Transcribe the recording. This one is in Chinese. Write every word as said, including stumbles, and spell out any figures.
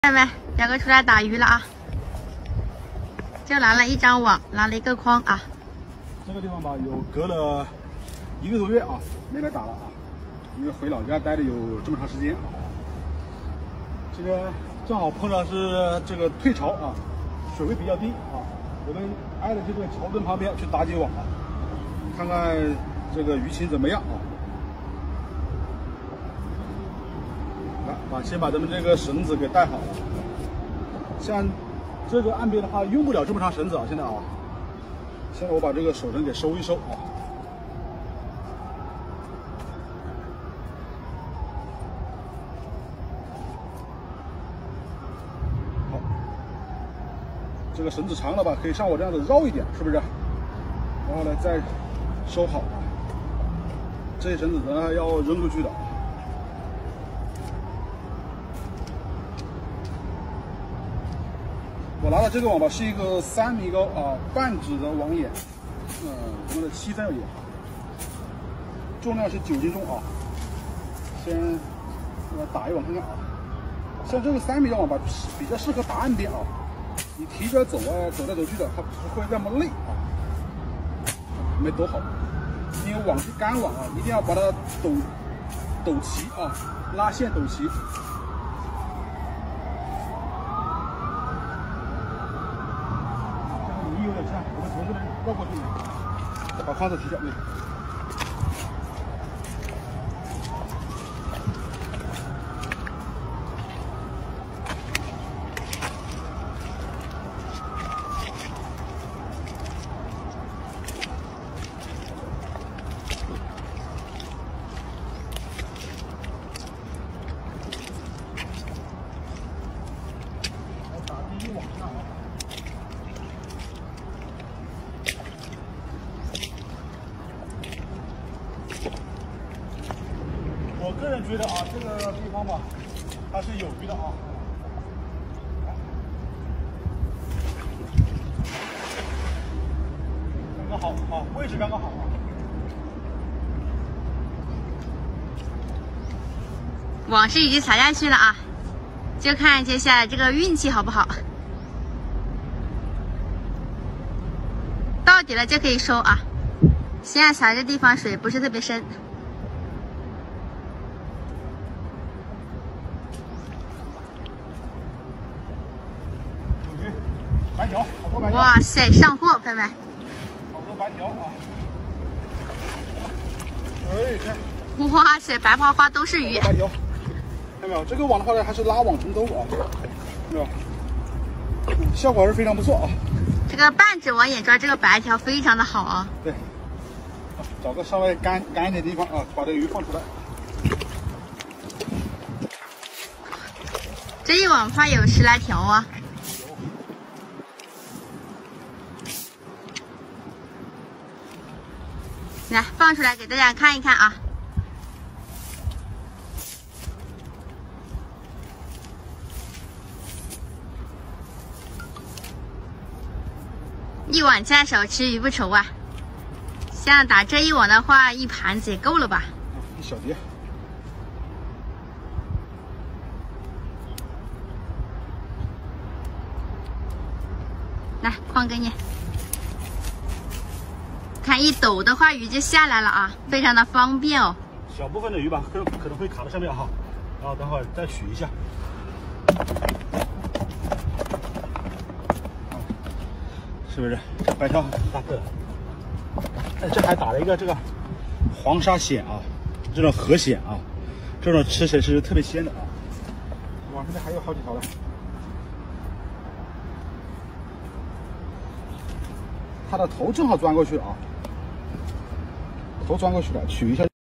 看到没？表哥出来打鱼了啊！就拿了一张网，拿了一个筐啊。 这个地方吧，有隔了一个多月啊，没来打了啊，因为回老家待了有这么长时间。今天正好碰到是这个退潮啊，水位比较低啊，我们挨着这个桥墩旁边去打几网啊，看看这个鱼情怎么样啊。 啊，先把咱们这个绳子给带好了。像这个岸边的话，用不了这么长绳子啊。现在啊，现在我把这个手绳给收一收啊。好，这个绳子长了吧，可以像我这样子绕一点，是不是？然后呢，再收好。这些绳子呢要扔出去的。 我拿的这个网吧是一个三米高啊半指的网眼，嗯，我们的七分眼，重量是九斤重啊。先我打一网看看啊。像这个三米的网吧比较适合打岸边啊，你提着走啊，走来走去的，它不会那么累啊。没抖好，因为网是干网啊，一定要把它抖抖齐啊，拉线抖齐。 我们从这边绕过去，再把筐子提下来。打第一网上啊。 我个人觉得啊，这个地方吧，它是有鱼的啊。刚刚好啊，位置刚刚好啊。 网是已经撒下去了啊，就看接下来这个运气好不好。到底了就可以收啊。现在撒这地方水不是特别深。 白条，好多白条！ 哇塞，上货，朋友们！ 好多白条啊！哎，看， 哇塞，白花花都是鱼！ 白条，看到没有？这个网的话呢，还是拉网成钩啊，看到没有？效果还是非常不错啊。 这个半指网眼抓这个白条非常的好啊。 对，找个稍微干干一点的地方啊，把这个鱼放出来。 这一网发有十来条啊。 来放出来给大家看一看啊！一网在手，吃鱼不愁啊！像打这一网的话，一盘子也够了吧？ 一小碟。 来，筐给你。 看一抖的话，鱼就下来了啊，非常的方便哦。 小部分的鱼吧，可可能会卡在上面哈，然后等会儿再取一下。是不是？这白条很大个的。哎，这还打了一个这个黄沙蚬啊，这种河蚬啊，这种吃起来是特别鲜的啊。哇，这边还有好几条了。它的头正好钻过去啊。 头钻过去了，取一下。